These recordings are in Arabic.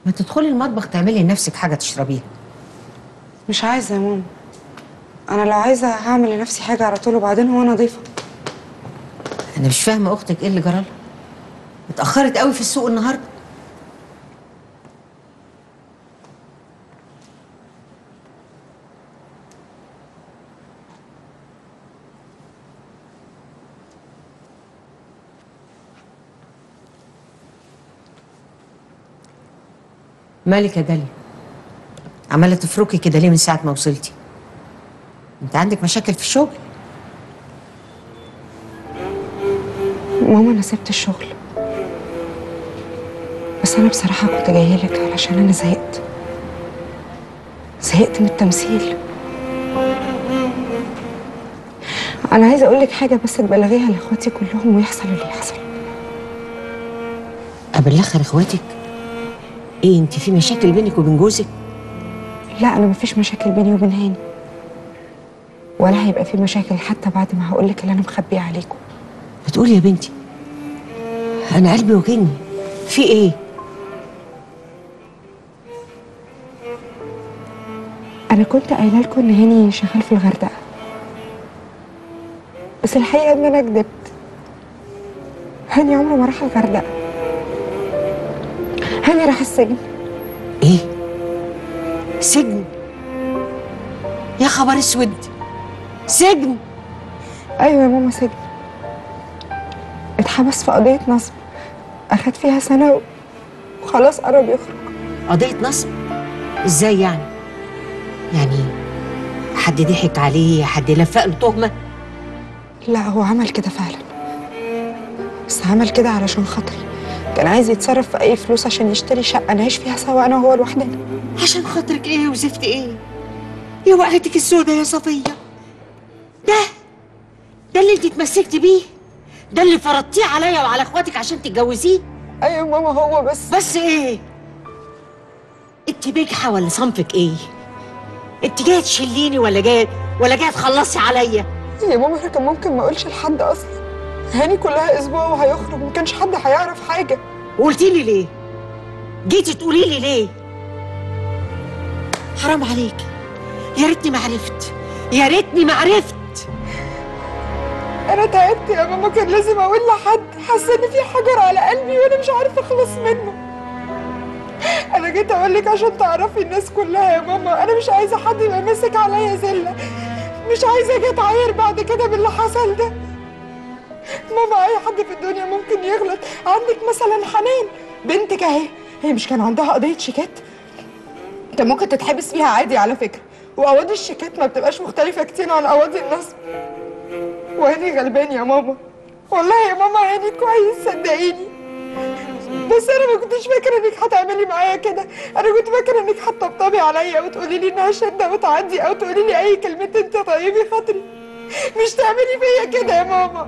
ما تدخلي المطبخ تعملي لنفسك حاجه تشربيها. مش عايزه يا ماما. انا لو عايزه هعمل لنفسي حاجه على طول وبعدين هو نظيفه. انا مش فاهمه اختك ايه اللي جرالها، اتاخرت قوي في السوق النهارده. مالك يا داليا؟ عماله تفركي كده ليه من ساعه ما وصلتي؟ انت عندك مشاكل في الشغل؟ ماما انا سبت الشغل، بس انا بصراحه كنت جايه لك علشان انا زهقت من التمثيل. انا عايزه اقول لك حاجه بس تبلغيها لاخواتي كلهم ويحصل اللي يحصل. ابلغها لاخواتك؟ ايه انت في مشاكل بينك وبين جوزك؟ لا انا مفيش مشاكل بيني وبين هاني، ولا هيبقى في مشاكل حتى بعد ما هقول لك اللي انا مخبيه عليكم. بتقولي يا بنتي؟ انا قلبي وجعني. في ايه؟ انا كنت قايله لكم ان هاني شغال في الغردقه، بس الحقيقه ان انا كدبت. هاني عمره ما راح الغردقه، هاني راح السجن. ايه؟ سجن؟ يا خبر اسود، سجن؟ ايوه يا ماما سجن. اتحبس في قضيه نصب، اخد فيها سنه وخلاص قرب يخرج. قضية نصب؟ ازاي يعني؟ يعني حد ضحك عليه؟ حد لفق له تهمة؟ لا هو عمل كده فعلا، بس عمل كده علشان خاطري. كان عايز يتصرف في اي فلوس عشان يشتري شقه نعيش فيها سوا انا وهو لوحدنا. عشان خاطرك ايه وزفت ايه؟ يا وقعتك السودة يا صفية. ده اللي انت اتمسكتي بيه؟ ده اللي فرضتيه عليا وعلى اخواتك عشان تتجوزيه؟ ايوه ماما هو بس ايه؟ انت بجحة ولا صنفك ايه؟ انت جايه تشليني ولا جايه تخلصي عليا؟ يا ماما انا كان ممكن ما اقولش لحد اصلا. هاني كلها اسبوع وهيخرج، ما كانش حد هيعرف حاجه. وقلتي لي ليه؟ جيتي تقولي لي ليه؟ حرام عليكي، يا ريتني ما عرفت، يا ريتني ما عرفت. انا تعبت يا ماما، كان لازم اقول لحد. حاسه ان في حجر على قلبي وانا مش عارفه اخلص منه. انا جيت اقول لك عشان تعرفي الناس كلها يا ماما. انا مش عايزه حد يبقى ماسك عليا زله، مش عايزه اجي اتعاير بعد كده باللي حصل ده. ماما اي حد في الدنيا ممكن يغلط. عندك مثلا حنان بنتك اهي، هي مش كان عندها قضيه شيكات؟ كان ممكن تتحبس فيها عادي على فكره، وقواضي الشيكات ما بتبقاش مختلفه كتير عن قواضي النصب. وهاني غلبان يا ماما، والله يا ماما هاني كويس صدقيني. بس انا ما كنتش فاكره انك هتعملي معايا كده. انا كنت فاكره انك هتطبطبي عليا وتقولي لي انها شده وتعدي، او تقولي لي اي كلمتين تطيبي خاطري، مش تعملي فيا كده يا ماما.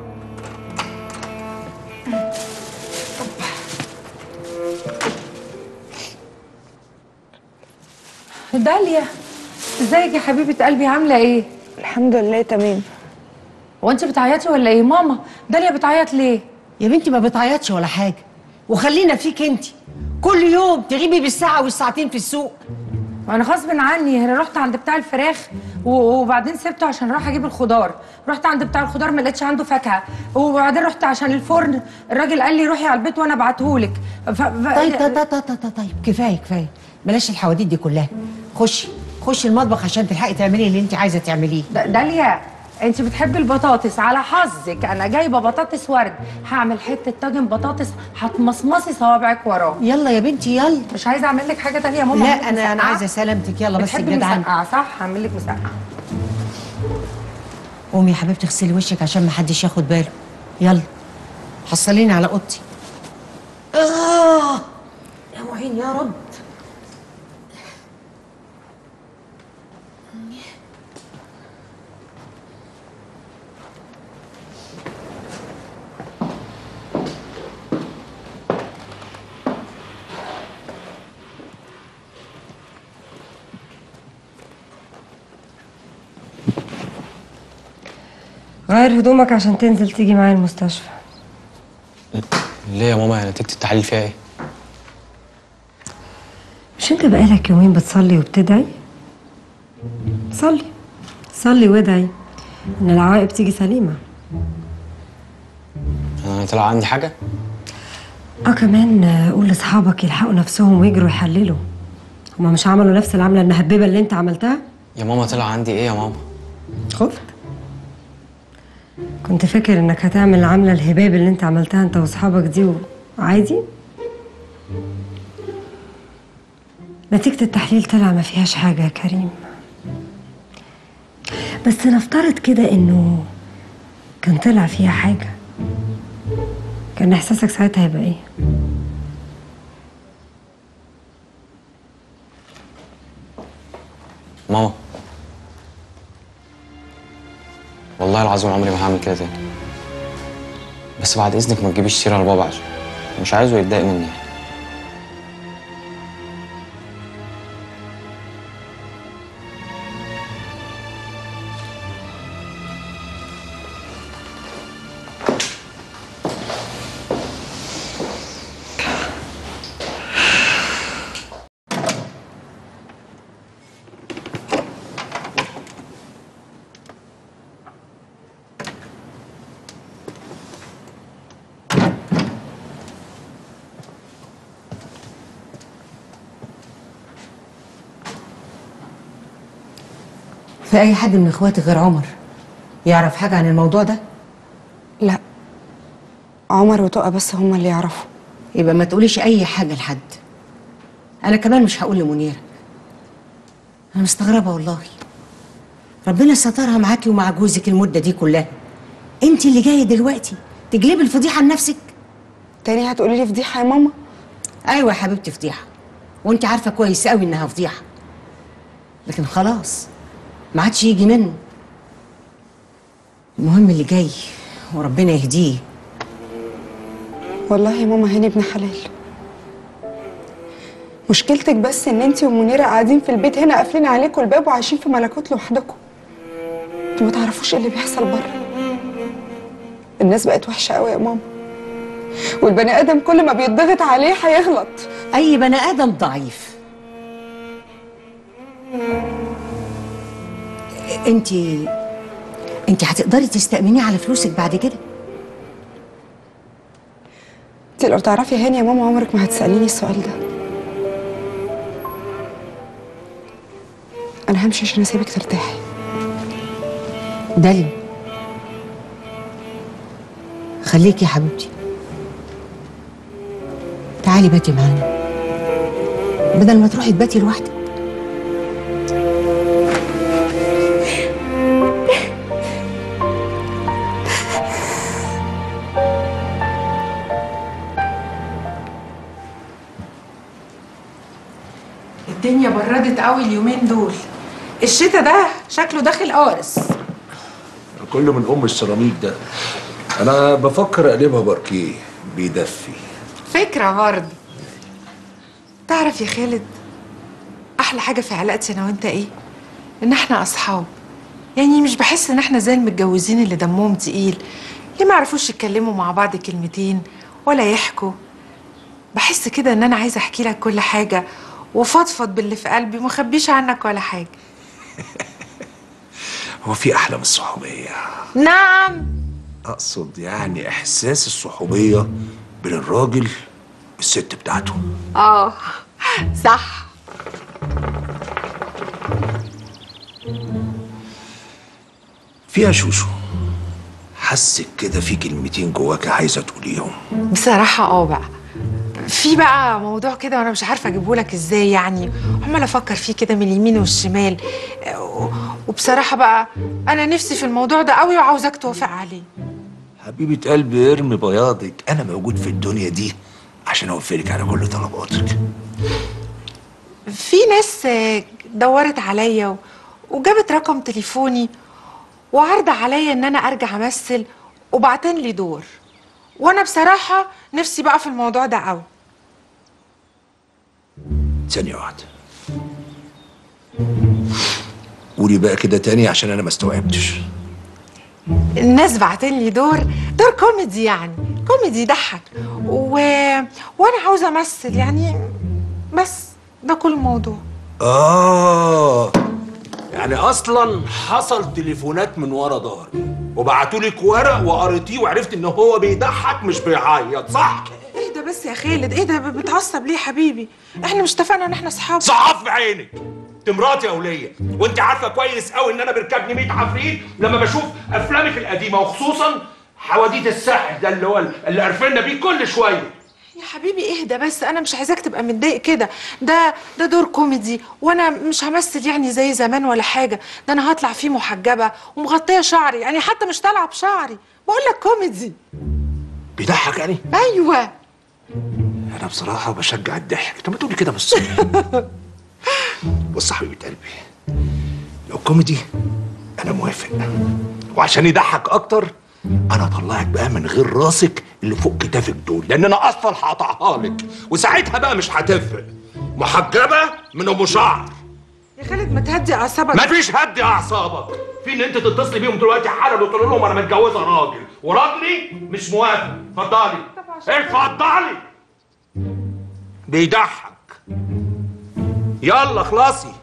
داليا ازيك يا حبيبه قلبي؟ عامله ايه؟ الحمد لله تمام. هو انت بتعيطي ولا ايه؟ ماما داليا بتعيط ليه؟ يا بنتي ما بتعيطش ولا حاجه، وخلينا فيك انت كل يوم تغيبي بالساعه والساعتين في السوق. انا غصب عني، انا رحت عند بتاع الفراخ وبعدين سبته عشان راح اجيب الخضار. رحت عند بتاع الخضار ما لقيتش عنده فاكهه، وبعدين رحت عشان الفرن، الراجل قال لي روحي على البيت وانا ابعتهولك. طيب كفايه بلاش الحواديت دي كلها. خشي المطبخ عشان تلحقي تعملي اللي انت عايزه تعمليه. داليا انت بتحبي البطاطس، على حظك انا جايبه بطاطس ورد. هعمل حته طاجن بطاطس هتمصمصي صوابعك وراه. يلا يا بنتي يلا. مش عايزه اعمل لك حاجه تانية يا ماما؟ لا انا عايزه سلامتك. يلا بس بتحبي الجدعان. مسقعه صح؟ هعمل لك مسقعه. قومي يا حبيبتي اغسلي وشك عشان ما حدش ياخد باله. يلا حصليني على اوضتي. يا معين يا رب. غير هدومك عشان تنزل تيجي معايا المستشفى. ليه يا ماما؟ نتيجة التحاليل فيها ايه؟ مش انت بقالك يومين بتصلي وبتدعي؟ صلي صلي وادعي ان العواقب تيجي سليمه. انا طلع عندي حاجه؟ كمان قول لاصحابك يلحقوا نفسهم ويجروا يحللوا. هما مش عملوا نفس العمله المهببه اللي انت عملتها؟ يا ماما طلع عندي ايه يا ماما؟ خفت؟ كنت فاكر انك هتعمل العمله الهباب اللي انت عملتها انت واصحابك دي وعادي؟ نتيجة التحليل طلع ما فيهاش حاجة يا كريم. بس نفترض كده انه كان طلع فيها حاجة، كان احساسك ساعتها هيبقى ايه؟ ماما والله العظيم عمري ما هعمل كده تاني، بس بعد اذنك ما تجيبيش سيره لبابا عشان مش عايزه يتضايق مني. في أي حد من إخواتي غير عمر يعرف حاجة عن الموضوع ده؟ لا، عمر وتقى بس هما اللي يعرفوا. يبقى ما تقوليش أي حاجة لحد. أنا كمان مش هقول لمنيرة. أنا مستغربة والله. ربنا سترها معاكي ومع جوزك المدة دي كلها. أنت اللي جاية دلوقتي تجلبي الفضيحة لنفسك. تاني هتقولي لي فضيحة يا ماما؟ أيوة يا حبيبتي فضيحة، وأنت عارفة كويس قوي إنها فضيحة. لكن خلاص ما عادش يجي منه. المهم اللي جاي وربنا يهديه. والله يا ماما هاني ابن حلال. مشكلتك بس ان انتي ومنيرة قاعدين في البيت هنا قافلين عليكم الباب وعايشين في ملكوت لوحدكم. انتوا ما تعرفوش ايه اللي بيحصل بره. الناس بقت وحشة قوي يا ماما، والبني ادم كل ما بيتضغط عليه هيغلط. أي بني آدم ضعيف. انت هتقدري تستأمنيه على فلوسك بعد كده؟ انتي لو تعرفي هاني يا ماما عمرك ما هتسأليني السؤال ده. انا همشي عشان اسيبك ترتاحي. دالي خليكي يا حبيبتي، تعالي باتي معانا بدل ما تروحي تباتي لوحدك. الدنيا بردت قوي اليومين دول. الشتا ده شكله داخل قارس. كله من ام السيراميك ده. انا بفكر اقلبها باركيه بيدفي. فكرة برضه. تعرف يا خالد، احلى حاجة في علاقتي انا وانت ايه؟ ان احنا اصحاب. يعني مش بحس ان احنا زي المتجوزين اللي دمهم تقيل، اللي ما يعرفوش يتكلموا مع بعض كلمتين ولا يحكوا. بحس كده ان انا عايزة احكي لك كل حاجة وفضفض باللي في قلبي وما اخبيش عنك ولا حاجة. هو في احلى من الصحوبيه؟ نعم. اقصد يعني احساس الصحوبيه بين الراجل والست بتاعته. صح. فيها شوشو، حسك كده في كلمتين جواك عايزه تقوليهم. بصراحة بقى في بقى موضوع كده وانا مش عارفه اجيبه لك ازاي، يعني عماله افكر فيه كده من اليمين والشمال، وبصراحه بقى انا نفسي في الموضوع ده قوي وعاوزاك توافق عليه. حبيبه قلبي ارمي بياضك، انا موجود في الدنيا دي عشان اوفرك على كل طلباتك. في ناس دورت عليا وجابت رقم تليفوني وعرض عليا ان انا ارجع امثل وبعتين لي دور، وانا بصراحه نفسي بقى في الموضوع ده قوي. ثانية واحدة، قولي بقى كده تاني عشان انا ما استوعبتش. الناس بعتين لي دور كوميدي، يعني كوميدي يضحك وانا عاوزه امثل يعني بس. ده كل الموضوع. يعني اصلا حصل تليفونات من ورا ظهري وبعتولك ورق وقريتيه وعرفت ان هو بيضحك مش بيعيط، صح؟ ايه ده بس يا خالد؟ ايه ده بتعصب ليه يا حبيبي؟ احنا مش اتفقنا ان احنا اصحاب؟ صعب في عينك، انت مراتي يا وليه، وانت عارفه كويس قوي ان انا بيركبني 100 عفريت لما بشوف افلامك القديمه، وخصوصا حواديت الساحل ده اللي هو اللي قرفنا بيه كل شويه. يا حبيبي اهدى بس، انا مش عايزاك تبقى متضايق كده. ده دور كوميدي، وانا مش همثل يعني زي زمان ولا حاجه. ده انا هطلع فيه محجبه ومغطيه شعري، يعني حتى مش طالعه بشعري. بقول لك كوميدي. بيضحك يعني؟ ايوه. انا بصراحه بشجع الضحك. طب ما تقولي كده من الصبح. بص يا حبيبه قلبي، لو كوميدي انا موافق، وعشان يضحك اكتر انا اطلعك بقى من غير راسك اللي فوق كتافك دول، لان انا اصلا هقطعها لك، وساعتها بقى مش هتفرق. محجبه من ام شعر. يا خالد ما تهدي اعصابك. مفيش هدي اعصابك، في ان انت تتصلي بيهم دلوقتي حالا وتقول لهم انا متجوزه راجل، وراجلي مش موافق. اتفضلي اتفضلي. بيضحك. يلا خلاصي.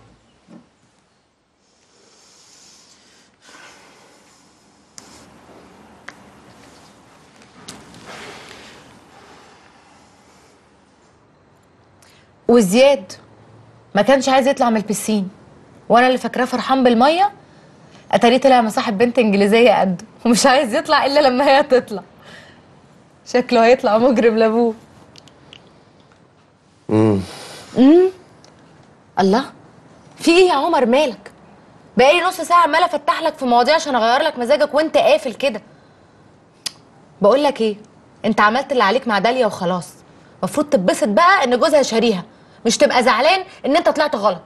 وزياد ما كانش عايز يطلع من البسين، وانا اللي فاكراه فرحان بالميه، اتاريه طلع مصاحب بنت انجليزيه قده ومش عايز يطلع الا لما هي تطلع. شكله هيطلع مجرم لابوه. الله، في ايه يا عمر مالك؟ بقالي نص ساعه عماله افتح لك في مواضيع عشان اغير لك مزاجك وانت قافل كده. بقول لك ايه، انت عملت اللي عليك مع داليا وخلاص. المفروض تتبسط بقى ان جوزها شاريها، مش تبقى زعلان ان انت طلعت غلط.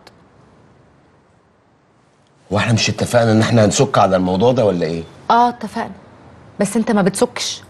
واحنا مش اتفقنا ان احنا هنسك على الموضوع ده ولا ايه؟ اتفقنا، بس انت ما بتسكش.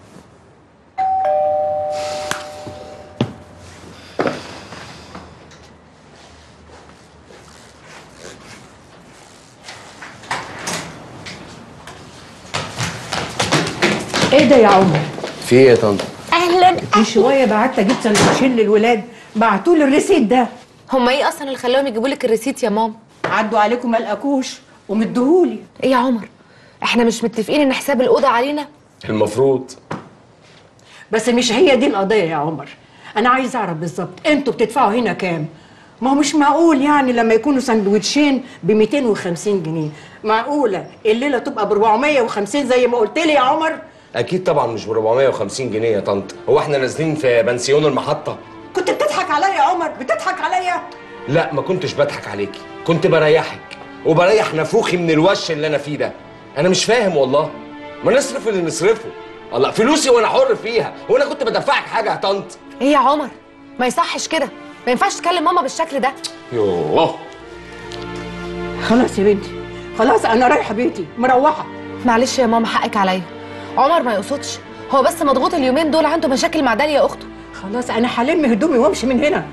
ايه ده يا عمر؟ في ايه يا طنط؟ اهلا. من شويه بعت اجيب سندوتشين للولاد، بعتوا لي الريسيت ده. هما ايه اصلا اللي خلاهم يجيبوا لك الريسيت يا ماما؟ عدوا عليكم ما لقاكوش ومديهولي. ايه يا عمر، احنا مش متفقين ان حساب الاوضه علينا؟ المفروض. بس مش هي دي القضيه يا عمر. انا عايز اعرف بالظبط انتوا بتدفعوا هنا كام؟ ما هو مش معقول يعني لما يكونوا سندوتشين ب 250 جنيه، معقوله الليله تبقى ب 450 زي ما قلت لي يا عمر؟ اكيد طبعا مش ب 450 جنيه يا طنط، هو احنا نازلين في بنسيون المحطه؟ كنت بتضحك عليا يا عمر، بتضحك عليا؟ لا ما كنتش بضحك عليكي، كنت بريحك وبريح نافوخي من الوش اللي انا فيه ده. انا مش فاهم والله، ما نصرف اللي نصرفه. الله، فلوسي وانا حر فيها، وانا كنت بدفعك حاجه يا طنط؟ ايه يا عمر، ما يصحش كده، ما ينفعش تكلم ماما بالشكل ده. يوه. خلاص يا بنتي، خلاص انا رايحه بيتي، مروحه. معلش يا ماما حقك عليا، عمر ما يقصدش، هو بس مضغوط اليومين دول، عنده مشاكل مع داليا اخته. خلاص انا هلم هدومي وامشي من هنا.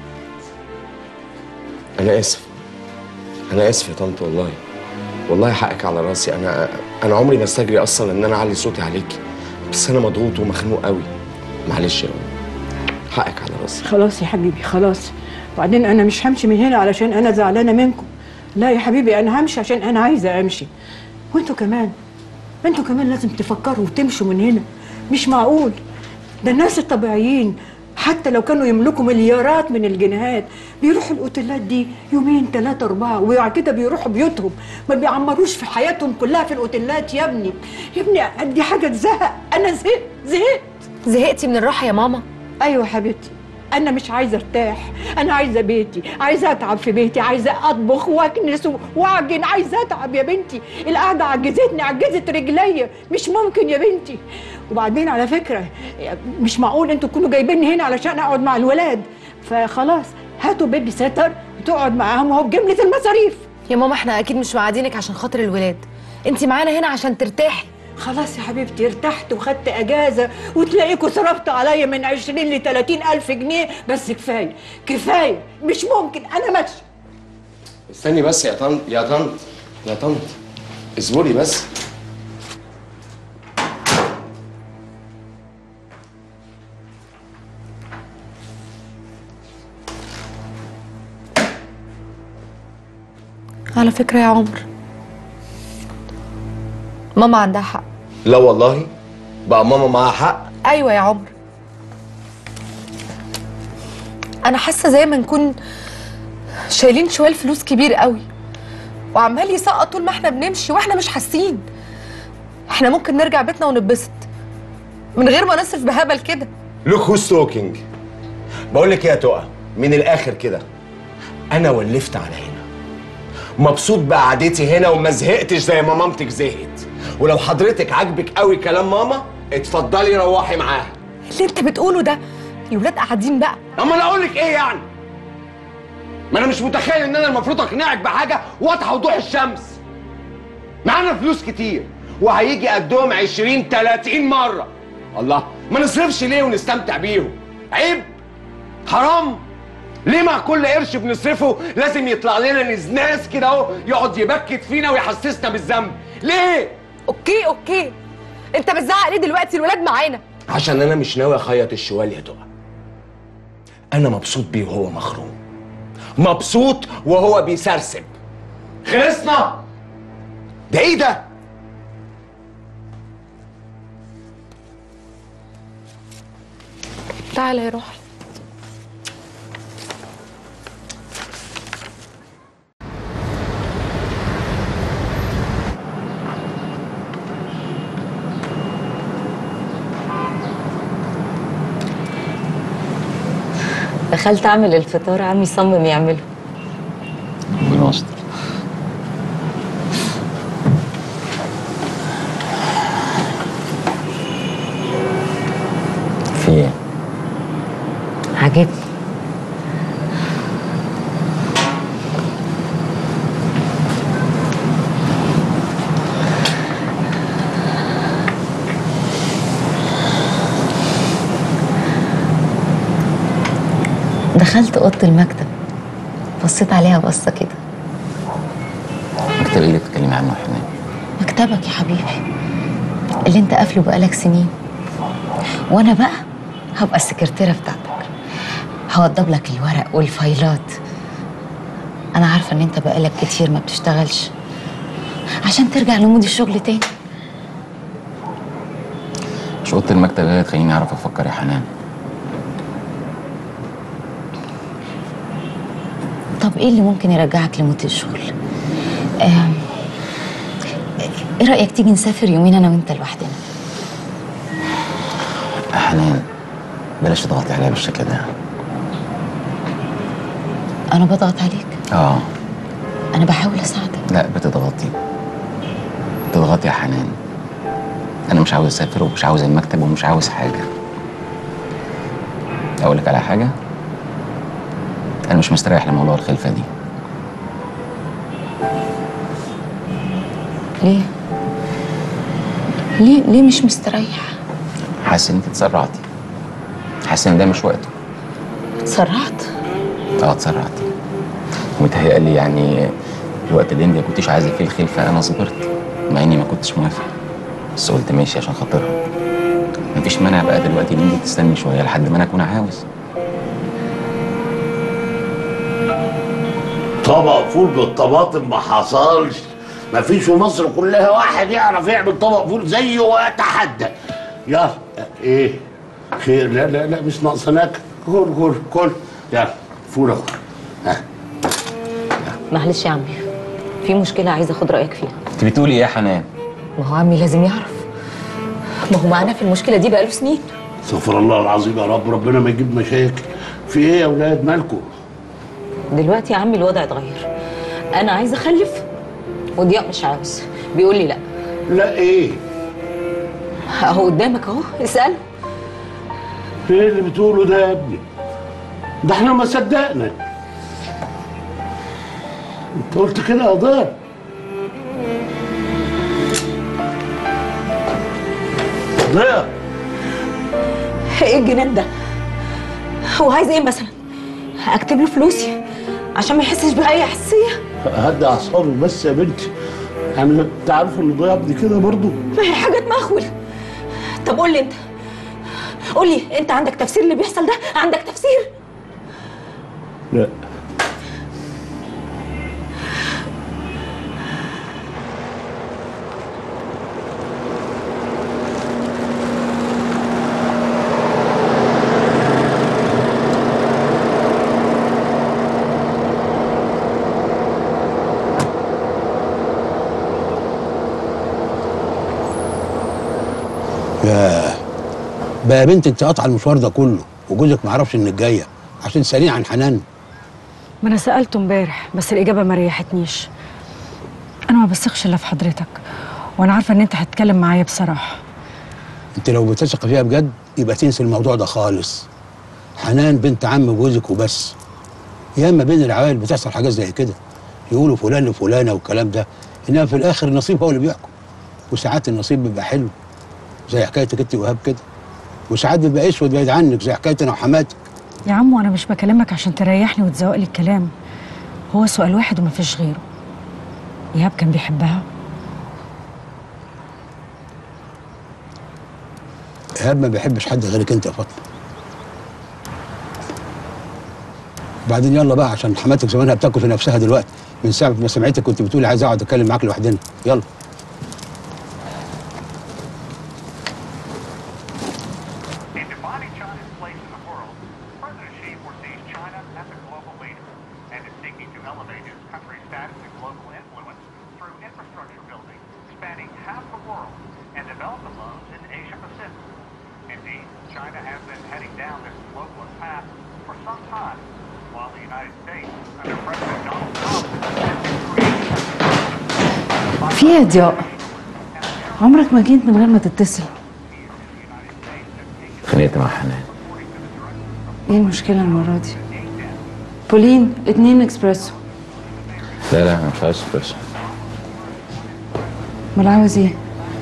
انا اسف، انا اسف يا طنط والله، والله حقك على راسي. انا عمري ما استجري اصلا ان انا اعلي صوتي عليكي، بس انا مضغوط ومخنوق قوي. معلش يا ماما، حقك على راسي. خلاص يا حبيبي خلاص، وبعدين انا مش همشي من هنا علشان انا زعلانه منكم. لا يا حبيبي، انا همشي عشان انا عايزه امشي، وانتوا كمان لازم تفكروا وتمشوا من هنا. مش معقول، ده الناس الطبيعيين حتى لو كانوا يملكوا مليارات من الجنيهات بيروحوا الاوتيلات دي يومين 3 4 وبعد كده بيروحوا بيوتهم، ما بيعمروش في حياتهم كلها في الاوتيلات. يا ابني دي حاجه تزهق. انا زهقت. زهقتي من الراحه يا ماما؟ ايوه حبيبتي، انا مش عايزه ارتاح، انا عايزه بيتي، عايزه اتعب في بيتي، عايزه اطبخ واكنس واعجن، عايزه اتعب يا بنتي. القعده عجزت رجليا، مش ممكن يا بنتي. وبعدين على فكره مش معقول انتوا تكونوا جايبيني هنا علشان اقعد مع الولاد، فخلاص هاتوا بيبي سيتر تقعد معاهم وهو بجمله المصاريف. يا ماما احنا اكيد مش معادينك عشان خاطر الولاد، انت معانا هنا عشان ترتاحي. خلاص يا حبيبتي ارتحت وخدت اجازه، وتلاقيكوا صرفتوا عليا من 20 ل 30 الف جنيه، بس كفايه مش ممكن. انا ماشي. استني بس يا طنط، اصبري بس. على فكرة يا عمر، ماما عندها حق. لا والله، بقى ماما معاها حق. ايوه يا عمر، انا حاسه زي ما نكون شايلين شوال فلوس كبير قوي وعمال يسقط طول ما احنا بنمشي واحنا مش حاسين. احنا ممكن نرجع بيتنا ونتبسط من غير ما نصرف بهبل كده. لوك هوز توكينج. بقول لك ايه يا تقى، من الاخر كده، انا ولفت على هنا، مبسوط بقعدتي هنا وما زهقتش زي ما مامتك زهقت. ولو حضرتك عاجبك قوي كلام ماما، اتفضلي روحي معاها. اللي انت بتقوله ده الولاد قاعدين بقى. اما انا اقول لك ايه يعني؟ ما انا مش متخيل ان انا المفروض اقنعك بحاجه واضحه وضوح الشمس. معانا فلوس كتير وهيجي قدهم 20 30 مره. الله، ما نصرفش ليه ونستمتع بيهم؟ عيب، حرام. ليه مع كل قرش بنصرفه لازم يطلع لنا نزناز كده اهو يقعد يبكت فينا ويحسسنا بالذنب؟ ليه؟ اوكي، انت بتزعق ليه دلوقتي؟ الولاد معانا. عشان انا مش ناوي اخيط الشوال يا تقى. انا مبسوط بيه وهو مخروم، مبسوط وهو بيسرسب. خلصنا؟ ده ايه ده؟ تعالى يا روحي. دخلت اعمل الفطار، عمي صمم يعمله. ربنا يستر. في ايه؟ عجبني. دخلت اوضه المكتب، بصيت عليها بصه كده. مكتب ايه اللي بتتكلمي عنه يا حنان؟ مكتبك يا حبيبي اللي انت قافله بقالك سنين، وانا بقى هبقى السكرتيره بتاعتك، هوضب لك الورق والفايلات. انا عارفه ان انت بقالك كتير ما بتشتغلش عشان ترجع لمود الشغل تاني. مش اوضه المكتب هي تخليني اعرف افكر يا حنان. طب ايه اللي ممكن يرجعك لمود الشغل؟ ايه رأيك تيجي نسافر يومين انا وانت لوحدنا؟ يا حنان بلاش تضغطي عليا بالشكل ده. انا بضغط عليك؟ اه. انا بحاول اساعدك. لا، بتضغطي يا حنان. انا مش عاوز اسافر ومش عاوز المكتب ومش عاوز حاجه. اقول لك على حاجه، انا مش مستريح لموضوع الخلفه دي. ليه مش مستريح؟ حاسس ان انت اتسرعتي، حاسس ان ده مش وقته. اتسرعت؟ اتسرعتي ومتهيألي يعني الوقت اللي انت ما كنتيش عايزه فيه الخلفه انا صبرت، مع اني ما كنتش موافق، بس قلت ماشي عشان خاطرها. مفيش مانع بقى دلوقتي ان انت تستني شويه لحد ما انا اكون عاوز. طبق فول بالطماطم ما حصلش. مفيش في مصر كلها واحد يعرف يعمل طبق فول زيه واتحدى. يلا ايه خير؟ لا مش ناقصه ناكل. كل يلا فول اهو. معلش يا عمي، في مشكله عايزه اخد رايك فيها. انت بتقولي ايه يا حنان؟ ما هو عمي لازم يعرف، ما هو معانا في المشكله دي بقاله سنين. استغفر الله العظيم يا رب، ربنا ما يجيب مشاكل. في ايه يا اولاد مالكم؟ دلوقتي يا عمي الوضع اتغير، انا عايزه اخلف وضياء مش عاوز، بيقول لي لا. لا ايه؟ اهو قدامك اهو، اساله. ايه اللي بتقوله ده يا ابني؟ ده احنا ما صدقنا. انت قلت كده يا ضياء؟ ضياء ايه الجنان ده؟ هو عايز ايه مثلا؟ اكتب له فلوسي عشان ما يحسش باي حساسيه؟ هدي اعصابك بس يا بنتي. يعني انت عارفه ان ضياء ابني كده برضه؟ ما هي حاجه تمخول. طب قول لي انت، قول لي انت عندك تفسير اللي بيحصل ده؟ عندك تفسير؟ لا. بقى يا بنت انت قاطعه المشوار ده كله وجوزك ما يعرفش انك جايه عشان تسالين عن حنان. ما انا سالته امبارح بس الاجابه ما ريحتنيش. انا ما بثقش الا في حضرتك، وانا عارفه ان انت هتتكلم معايا بصراحه. انت لو بتثق فيها بجد يبقى تنسي الموضوع ده خالص. حنان بنت عم جوزك وبس. ياما بين العوائل بتحصل حاجات زي كده، يقولوا فلان لفلانه والكلام ده، انما في الاخر النصيب هو اللي بيحكم. وساعات النصيب بيبقى حلو زي حكايتك انت وإيهاب كده، وساعات بيبقى اسود بعيد عنك زي حكايتي انا وحماتك. يا عمو انا مش بكلمك عشان تريحني وتزوق لي الكلام، هو سؤال واحد ومفيش غيره. ايهاب كان بيحبها؟ إيهاب ما بيحبش حد غيرك انت يا فاطمه. وبعدين يلا بقى عشان حماتك زمانها بتاكل في نفسها دلوقتي من ساعه ما سمعتك كنت بتقولي عايز اقعد اتكلم معاك لوحدنا. يلا. في ايه يا ضياء؟ عمرك ما جيت من غير ما تتصل. اتخانقت مع حنان. ايه المشكلة المرة دي؟ بولين 2 اكسبريسو. لا انا مش عايز اسبريسو. امال عاوز ايه؟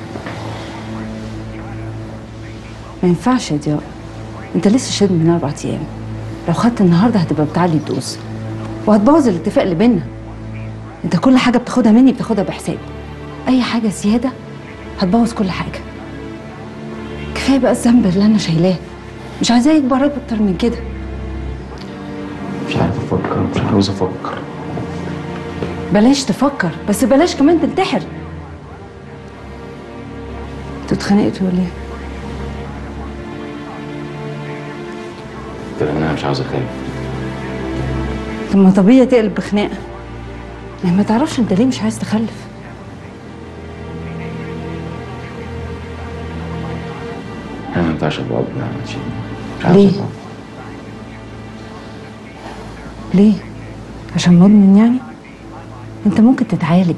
ما ينفعش يا ضياء، انت لسه شاد من 4 ايام. لو خدت النهارده هتبقى بتعلي الدوز وهتبوظ الاتفاق اللي بينا. انت كل حاجة بتاخدها مني بتاخدها بحساب، اي حاجة زيادة هتبوظ كل حاجة. كفاية بقى الذنب اللي انا شايلاه، مش عايزاه يكبر اكتر من كده. مش عارف افكر، مش عاوز افكر. بلاش تفكر بس بلاش كمان تنتحر. انتوا اتخانقتوا ولا ايه؟ قلت لها انا مش عاوز اخاف. طب ما طبيعي تقلب بخناقة. ما تعرفش انت ليه مش عايز تخلف؟ انا ما ينفعش ابقى مش عاوز ليه؟ أبقى. ليه؟ عشان مدمن يعني؟ انت ممكن تتعالج.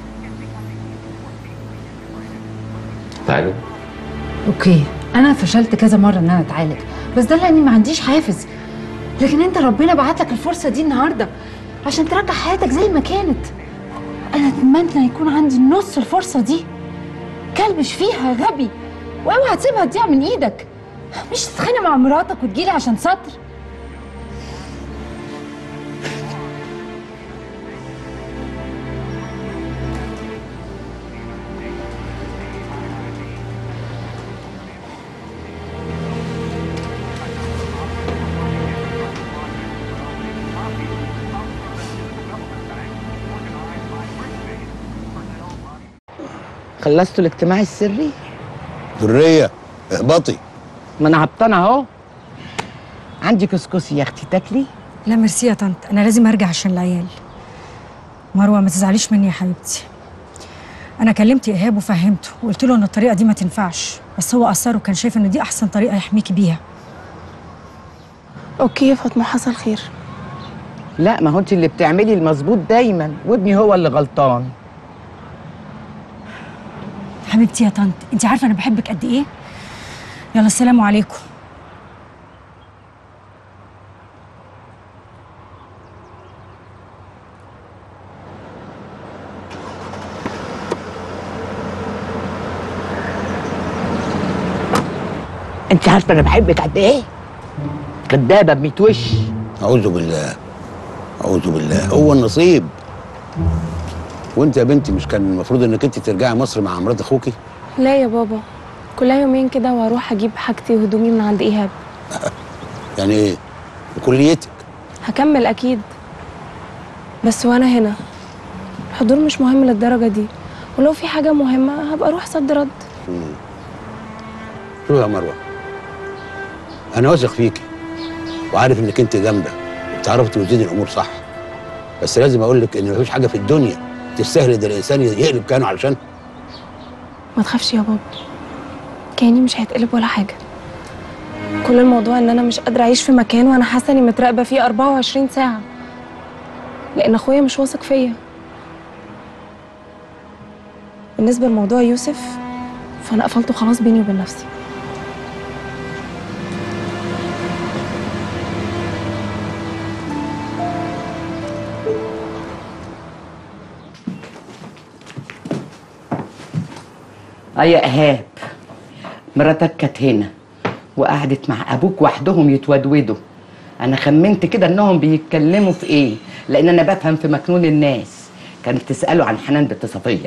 تعالج؟ اوكي انا فشلت كذا مرة ان انا اتعالج، بس ده لاني ما عنديش حافز. لكن انت ربنا بعت لك الفرصة دي النهاردة عشان ترجع حياتك زي ما كانت. انا اتمنى يكون عندي نص الفرصة دي. كلبش فيها غبي، واوعى تسيبها تضيع من ايدك. مش تتخانق مع مراتك وتجيلي عشان سطر. خلصتوا الاجتماع السري؟ درية اهبطي. ما انا هبطانه اهو. عندي كسكسي يا اختي تاكلي؟ لا ميرسي يا طنط، انا لازم ارجع عشان العيال. مروه ما تزعليش مني يا حبيبتي. انا كلمت ايهاب وفهمته وقلت له ان الطريقه دي ما تنفعش، بس هو اصر وكان شايف ان دي احسن طريقه يحميكي بيها. اوكي يا فاطمه حصل خير. لا ما هو انت اللي بتعملي المظبوط دايما وابني هو اللي غلطان. حبيبتي يا طنط انت عارفه انا بحبك قد ايه. يلا السلام عليكم. انت عارفه انا بحبك قد ايه. كدابه ب100 وش. اعوذ بالله اعوذ بالله، هو النصيب. وانت يا بنتي مش كان المفروض انك انت ترجعي مصر مع مرات اخوكي؟ لا يا بابا، كلها يومين كده واروح اجيب حاجتي وهدومي من عند ايهاب. يعني ايه؟ بكليتك؟ هكمل اكيد، بس وانا هنا الحضور مش مهم للدرجه دي، ولو في حاجه مهمه هبقى اروح صد رد. شوفي يا مروه، انا واثق فيكي وعارف انك انت جامده وبتعرفي توزني الامور صح، بس لازم اقول لك ان مفيش حاجه في الدنيا تستاهل ان الانسان يقلب كيانه علشان. ما تخافش يا بابا، كياني مش هيتقلب ولا حاجه. كل الموضوع ان انا مش قادره اعيش في مكان وانا حاسه اني متراقبه فيه 24 ساعه، لان اخويا مش واثق فيا. بالنسبه لموضوع يوسف فانا قفلته خلاص بيني وبين نفسي. يا ايهاب، مراتك كانت هنا وقعدت مع ابوك وحدهم يتودودوا. انا خمنت كده انهم بيتكلموا في ايه، لان انا بفهم في مكنون الناس. كانت تساله عن حنان بنت صفيه.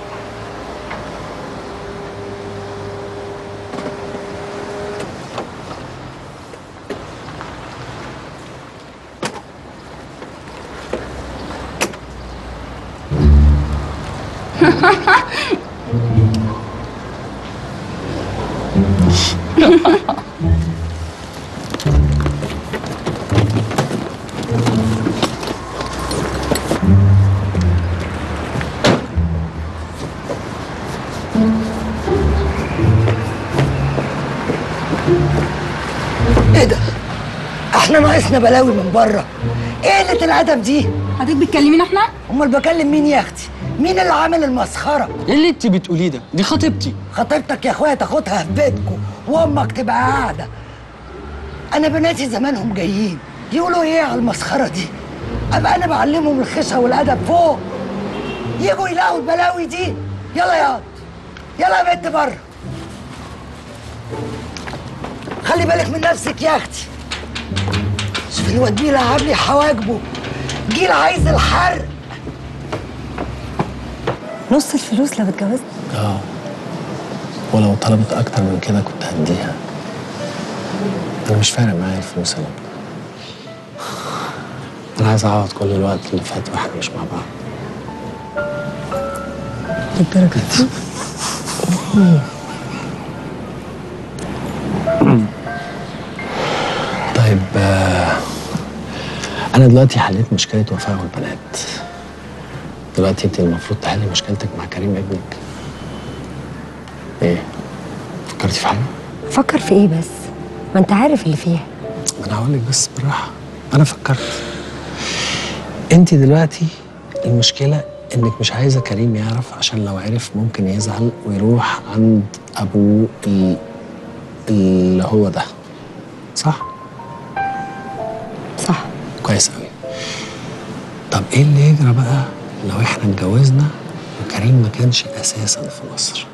ايه ده؟ احنا ناقصنا بلاوي من بره. ايه قله الادب دي؟ حضرتك بتكلمينا احنا؟ امال بكلم مين يا اختي؟ مين اللي عامل المسخره؟ ايه اللي انت بتقوليه ده؟ دي خطيبتي. خطيبتك يا اخويا تاخدها في بيتكم وامك تبقى قاعده. انا بناتي زمانهم جايين يقولوا ايه على المسخره دي؟ ابقى انا بعلمهم الخشة والادب فوق، يجوا يلاقوا البلاوي دي. يلا يا يلا يا بنت بره. خلي بالك من نفسك يا اختي. شوف الواد بيلعب لي حواجبه، جيل عايز الحرق. نص الفلوس لو اتجوزت؟ ولو طلبت اكتر من كده كنت هديها. انا مش فارق معايا الفلوس يا لبنى. انا عايز اعوض كل الوقت اللي فات واحنا مش مع بعض. للدرجه دي؟ طيب انا دلوقتي حليت مشكله وفاء والبنات. دلوقتي انت المفروض تحلي مشكلتك مع كريم ابنك. ايه؟ فكرتي في حاجه؟ فكر في ايه بس؟ ما انت عارف اللي فيها. ما انا هقول لك بس بالراحه. انا فكرت. انت دلوقتي المشكله انك مش عايزه كريم يعرف، عشان لو عرف ممكن يزعل ويروح عند ابوه اللي هو ده. صح؟ صح. كويس قوي. طب ايه اللي يجرى بقى لو احنا اتجوزنا وكريم ما كانش اساسا في مصر؟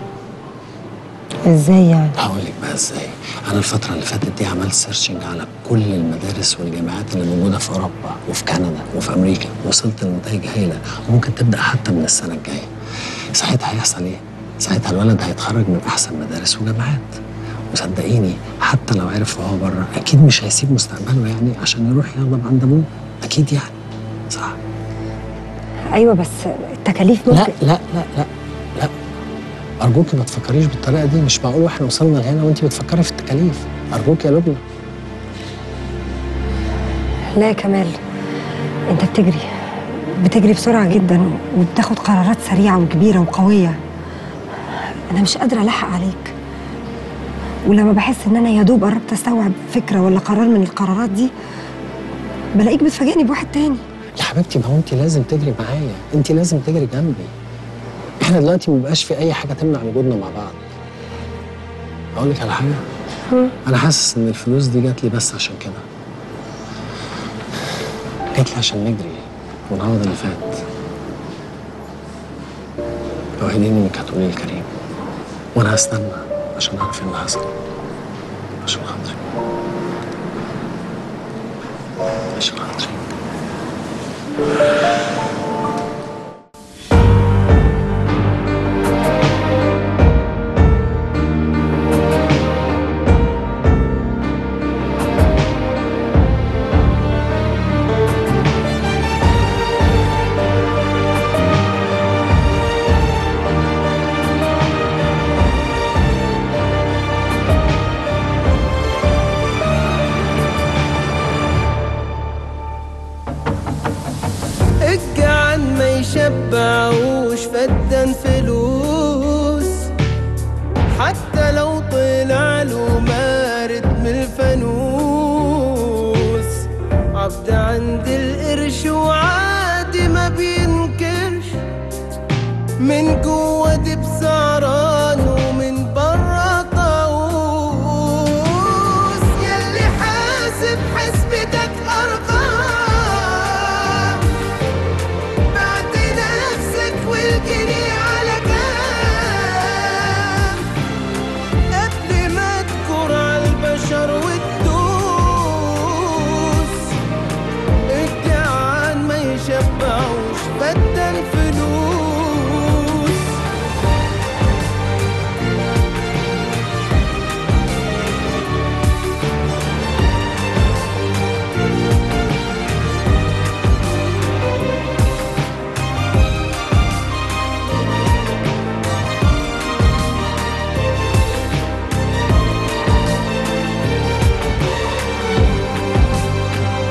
ازاي يعني؟ هقول لك بقى ازاي. انا الفتره اللي فاتت دي عملت سيرشنج على كل المدارس والجامعات اللي موجوده في اوروبا وفي كندا وفي امريكا، وصلت لنتائج هايله وممكن تبدا حتى من السنه الجايه. ساعتها هيحصل ايه؟ ساعتها الولد هيتخرج من احسن مدارس وجامعات، وصدقيني حتى لو عرف وهو بره اكيد مش هيسيب مستقبله يعني عشان يروح يغضب عند ابوه. اكيد يعني. صح؟ ايوه بس التكاليف ممكن. لا أرجوكي ما تفكريش بالطريقة دي. مش معقول واحنا وصلنا لهنا وأنتِ بتفكري في التكاليف. أرجوك يا لبنى. لا يا كمال، أنت بتجري بسرعة جدا وبتاخد قرارات سريعة وكبيرة وقوية. أنا مش قادرة ألحق عليك، ولما بحس إن أنا يا دوب قربت أستوعب فكرة ولا قرار من القرارات دي بلاقيك بتفاجئني بواحد تاني. يا حبيبتي ما هو أنتِ لازم تجري معايا، أنتِ لازم تجري جنبي. احنا دلوقتي مبقاش في اي حاجه تمنع وجودنا مع بعض. اقول لك على حاجه؟ انا حاسس ان الفلوس دي جات لي بس عشان كده. جات لي عشان نجري ونعوض اللي فات. اوعديني انك هتقولي لكريم وانا هستنى عشان اعرف ايه اللي حصل. عشان خاطري. عشان خاطري. الجعان ما يشبعوش فدان فلوس، حتى لو طلع له مارد الفانوس، عبد عند القرش وعادي ما بينكرش، من جوه دب سعران ومن بره طاووس. ياللي حاسب حسبتك ارقام، بعت نفسك والجنيه على كام، قبل ما تكر على البشر وتدوس. الجعان ما يشبعوش بدل فلوس.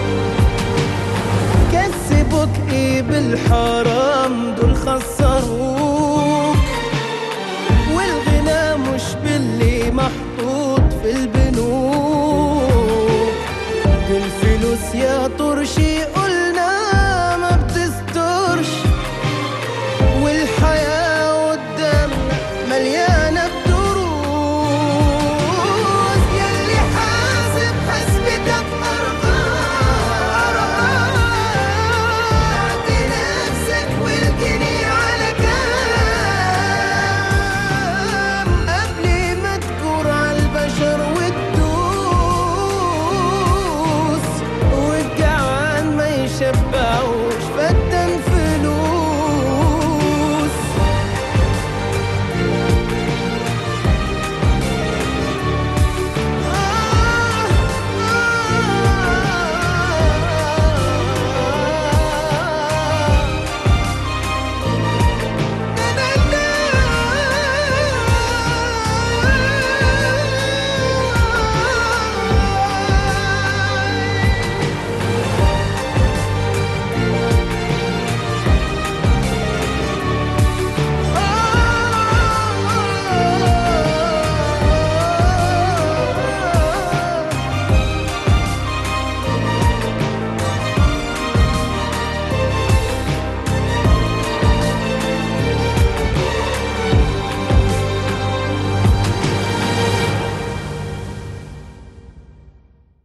كسبوك ايه بالحرام، دول خسروك